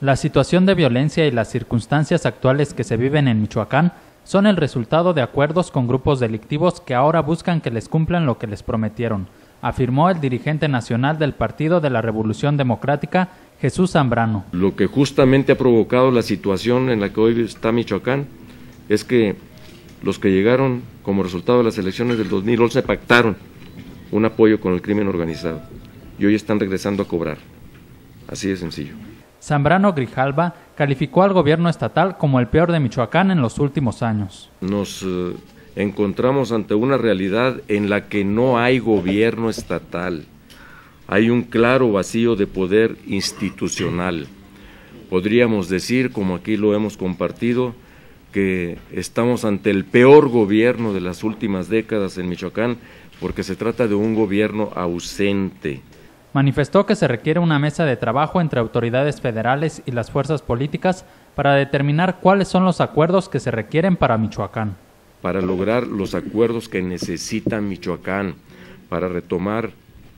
La situación de violencia y las circunstancias actuales que se viven en Michoacán son el resultado de acuerdos con grupos delictivos que ahora buscan que les cumplan lo que les prometieron, afirmó el dirigente nacional del Partido de la Revolución Democrática, Jesús Zambrano. Lo que justamente ha provocado la situación en la que hoy está Michoacán es que los que llegaron como resultado de las elecciones del 2011 pactaron un apoyo con el crimen organizado y hoy están regresando a cobrar. Así de sencillo. Zambrano Grijalva calificó al gobierno estatal como el peor de Michoacán en los últimos años. Nos encontramos ante una realidad en la que no hay gobierno estatal. Hay un claro vacío de poder institucional. Podríamos decir, como aquí lo hemos compartido, que estamos ante el peor gobierno de las últimas décadas en Michoacán, porque se trata de un gobierno ausente. Manifestó que se requiere una mesa de trabajo entre autoridades federales y las fuerzas políticas para determinar cuáles son los acuerdos que se requieren para Michoacán. Para lograr los acuerdos que necesita Michoacán, para retomar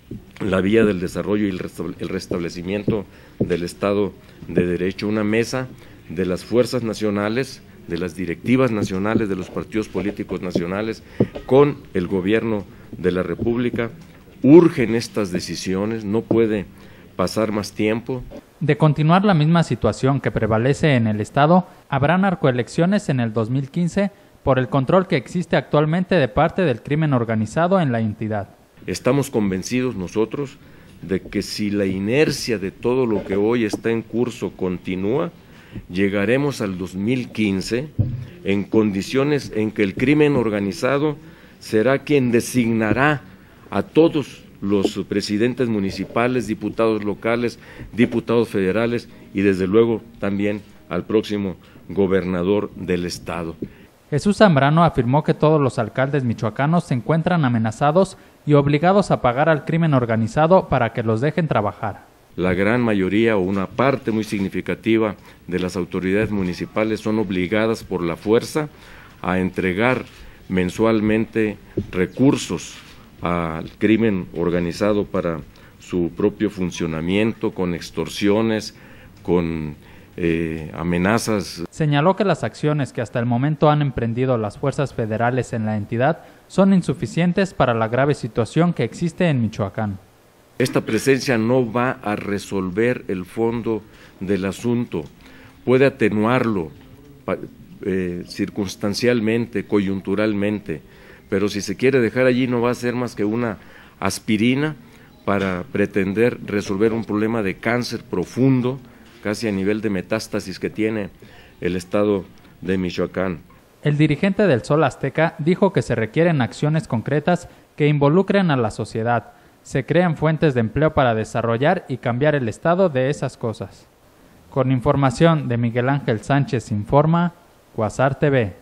la vía del desarrollo y el restablecimiento del Estado de Derecho, una mesa de las fuerzas nacionales, de las directivas nacionales, de los partidos políticos nacionales, con el gobierno de la República. Urgen estas decisiones, no puede pasar más tiempo. De continuar la misma situación que prevalece en el Estado, habrá narcoelecciones en el 2015 por el control que existe actualmente de parte del crimen organizado en la entidad. Estamos convencidos nosotros de que si la inercia de todo lo que hoy está en curso continúa, llegaremos al 2015 en condiciones en que el crimen organizado será quien designará a todos los presidentes municipales, diputados locales, diputados federales y desde luego también al próximo gobernador del estado. Jesús Zambrano afirmó que todos los alcaldes michoacanos se encuentran amenazados y obligados a pagar al crimen organizado para que los dejen trabajar. La gran mayoría o una parte muy significativa de las autoridades municipales son obligadas por la fuerza a entregar mensualmente recursos al crimen organizado para su propio funcionamiento, con extorsiones, con amenazas. Señaló que las acciones que hasta el momento han emprendido las fuerzas federales en la entidad son insuficientes para la grave situación que existe en Michoacán. Esta presencia no va a resolver el fondo del asunto, puede atenuarlo circunstancialmente, coyunturalmente, pero si se quiere dejar allí no va a ser más que una aspirina para pretender resolver un problema de cáncer profundo, casi a nivel de metástasis que tiene el estado de Michoacán. El dirigente del Sol Azteca dijo que se requieren acciones concretas que involucren a la sociedad, se crean fuentes de empleo para desarrollar y cambiar el estado de esas cosas. Con información de Miguel Ángel Sánchez Informa, Cuasar TV.